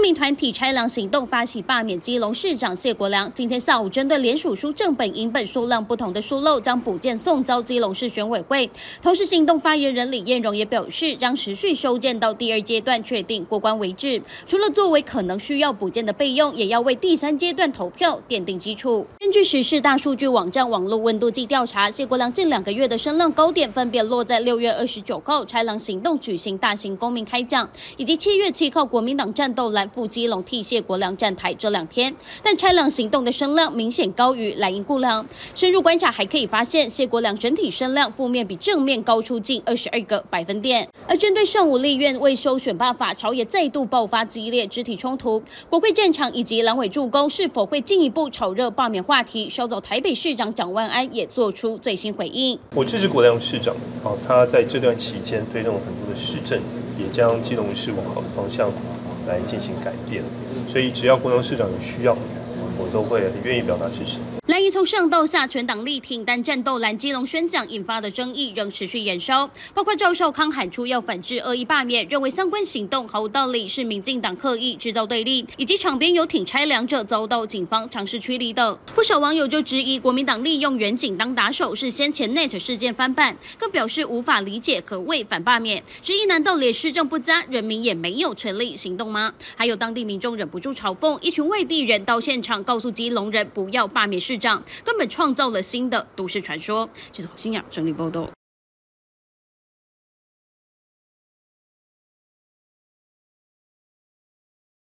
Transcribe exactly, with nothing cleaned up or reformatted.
民团体拆粮行动发起罢免基隆市长谢国良，今天下午针对联署书正本、影本数量不同的疏漏，将补件送交基隆市选委会。同时，行动发言人李彦荣也表示，将持续收件到第二阶段确定过关为止。除了作为可能需要补件的备用，也要为第三阶段投票奠定基础。根据时事大数据网站网络温度计调查，谢国良近两个月的声量高点分别落在六月二十九号拆粮行动举行大型公民开讲，以及七月七号国民党战斗蓝赴基隆替谢国良站台这两天。但拆粮行动的声量明显高于蓝营顾良。深入观察还可以发现，谢国良整体声量负面比正面高出近二十二个百分点。而针对上午立院未修选罢法，朝野再度爆发激烈肢体冲突，国会战场以及蓝委助攻是否会进一步炒热罢免话题，稍早台北市长蒋万安也做出最新回应。 我支持国良市长，哦，他在这段期间推动很多的市政，也将基隆市往好的方向来进行改变，所以只要国良市长有需要，我都会很愿意表达支持。 蓝营从上到下全党力挺，但战斗蓝基隆宣讲引发的争议仍持续延烧，包括赵少康喊出要反制恶意罢免，认为相关行动毫无道理，是民进党刻意制造对立，以及场边有挺拆粮者遭到警方尝试驱离等。不少网友就质疑国民党利用远景当打手是先前 Net 事件翻版，更表示无法理解何谓反罢免，质疑难道连施政不佳，人民也没有权利行动吗？还有当地民众忍不住嘲讽，一群外地人到现场告诉基隆人不要罢免市长，根本创造了新的都市传说。记者侯新雅整理报道。